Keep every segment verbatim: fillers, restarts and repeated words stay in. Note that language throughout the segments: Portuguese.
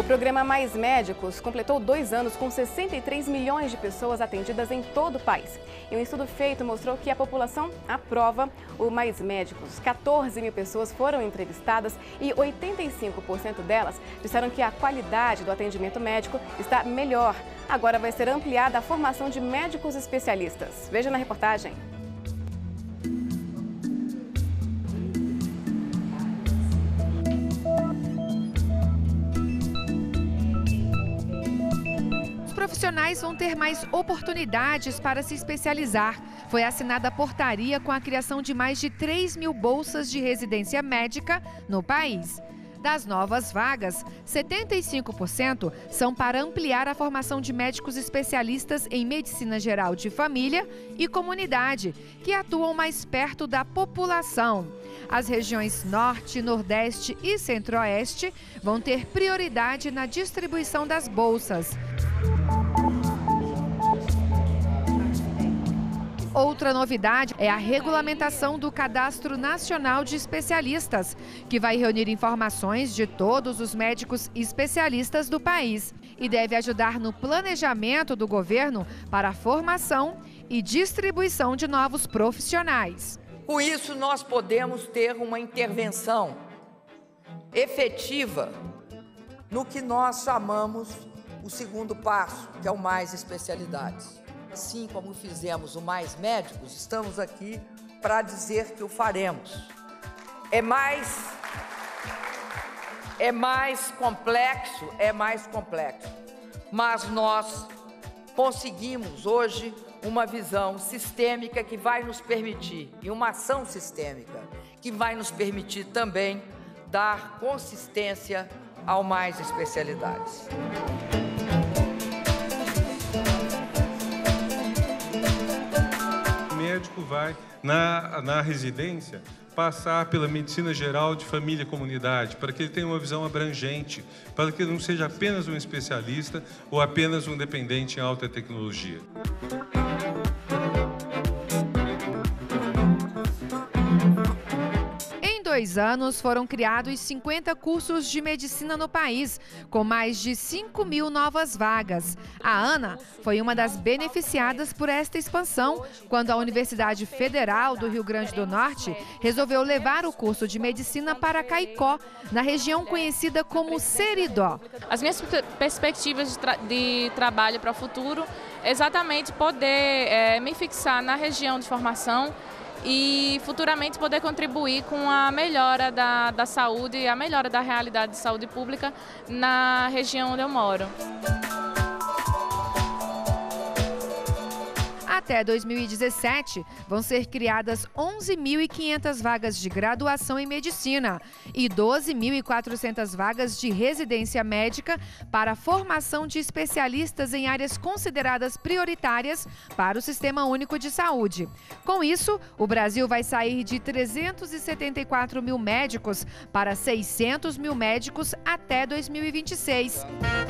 programa Mais Médicos completou dois anos com sessenta e três milhões de pessoas atendidas em todo o país. E um estudo feito mostrou que a população aprova o Mais Médicos. quatorze mil pessoas foram entrevistadas e oitenta e cinco por cento delas disseram que a qualidade do atendimento médico está melhor. Agora vai ser ampliada a formação de médicos especialistas. Veja na reportagem. Profissionais vão ter mais oportunidades para se especializar. Foi assinada a portaria com a criação de mais de três mil bolsas de residência médica no país. Das novas vagas, setenta e cinco por cento são para ampliar a formação de médicos especialistas em medicina geral de família e comunidade, que atuam mais perto da população. As regiões Norte, Nordeste e Centro-Oeste vão ter prioridade na distribuição das bolsas. Outra novidade é a regulamentação do Cadastro Nacional de Especialistas, que vai reunir informações de todos os médicos especialistas do país e deve ajudar no planejamento do governo para a formação e distribuição de novos profissionais. Com isso, nós podemos ter uma intervenção efetiva no que nós chamamos o segundo passo, que é o Mais Especialidades. Assim como fizemos o Mais Médicos, estamos aqui para dizer que o faremos. É mais, é mais complexo, é mais complexo, mas nós conseguimos hoje uma visão sistêmica que vai nos permitir, e uma ação sistêmica que vai nos permitir também dar consistência ao Mais Especialidades. O médico vai, na, na residência, passar pela medicina geral de família e comunidade, para que ele tenha uma visão abrangente, para que ele não seja apenas um especialista ou apenas um dependente em alta tecnologia. Em dois anos, foram criados cinquenta cursos de medicina no país, com mais de cinco mil novas vagas. A ANA foi uma das beneficiadas por esta expansão, quando a Universidade Federal do Rio Grande do Norte resolveu levar o curso de medicina para Caicó, na região conhecida como Seridó. As minhas perspectivas de, tra de trabalho para o futuro é exatamente poder é, me fixar na região de formação e futuramente poder contribuir com a melhora da, da saúde e a melhora da realidade de saúde pública na região onde eu moro. Até dois mil e dezessete, vão ser criadas onze mil e quinhentas vagas de graduação em medicina e doze mil e quatrocentas vagas de residência médica para a formação de especialistas em áreas consideradas prioritárias para o Sistema Único de Saúde. Com isso, o Brasil vai sair de trezentos e setenta e quatro mil médicos para seiscentos mil médicos até dois mil e vinte e seis.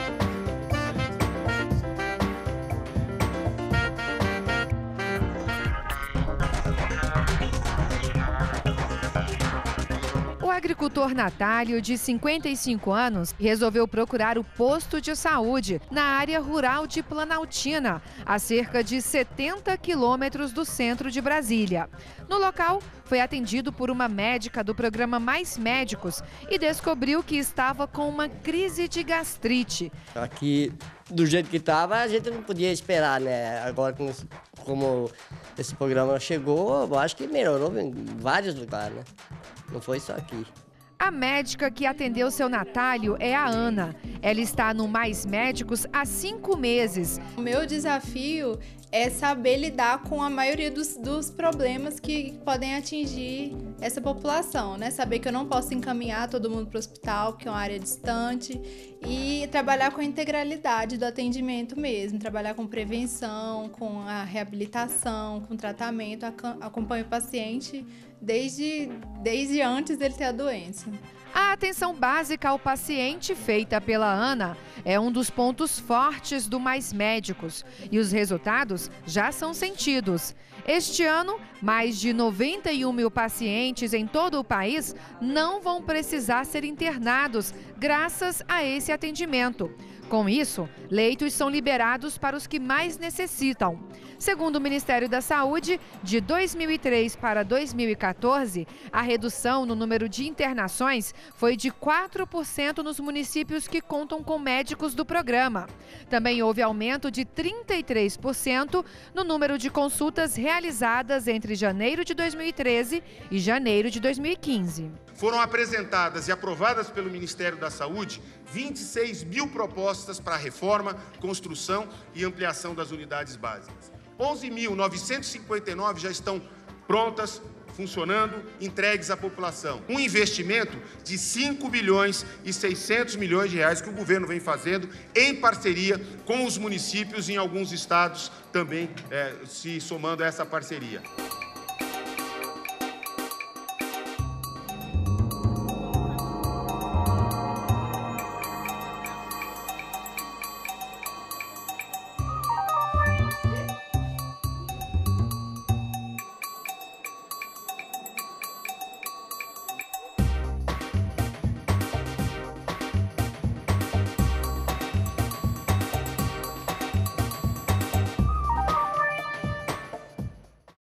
O agricultor Natálio, de cinquenta e cinco anos, resolveu procurar o posto de saúde na área rural de Planaltina, a cerca de setenta quilômetros do centro de Brasília. No local, foi atendido por uma médica do programa Mais Médicos e descobriu que estava com uma crise de gastrite. Aqui, do jeito que estava, a gente não podia esperar, né? Agora, como esse programa chegou, eu acho que melhorou em vários lugares, né? Não foi só aqui. A médica que atendeu seu Natálio é a Ana. Ela está no Mais Médicos há cinco meses. O meu desafio é saber lidar com a maioria dos, dos problemas que podem atingir essa população, né? Saber que eu não posso encaminhar todo mundo para o hospital, que é uma área distante, e trabalhar com a integralidade do atendimento mesmo, trabalhar com prevenção, com a reabilitação, com tratamento, acompanho o paciente desde, desde antes dele ter a doença. A atenção básica ao paciente feita pela Ana é um dos pontos fortes do Mais Médicos e os resultados médicos já são sentidos. Este ano, mais de noventa e um mil pacientes em todo o país não vão precisar ser internados, graças a esse atendimento. Com isso, leitos são liberados para os que mais necessitam. Segundo o Ministério da Saúde, de dois mil e três para dois mil e quatorze, a redução no número de internações foi de quatro por cento nos municípios que contam com médicos do programa. Também houve aumento de trinta e três por cento no número de consultas realizadas entre janeiro de dois mil e treze e janeiro de dois mil e quinze. Foram apresentadas e aprovadas pelo Ministério da Saúde vinte e seis mil propostas para reforma, construção e ampliação das unidades básicas. onze mil novecentos e cinquenta e nove já estão prontas, funcionando, entregues à população. Um investimento de cinco bilhões e seiscentos milhões de reais que o governo vem fazendo em parceria com os municípios e em alguns estados também é, se somando a essa parceria.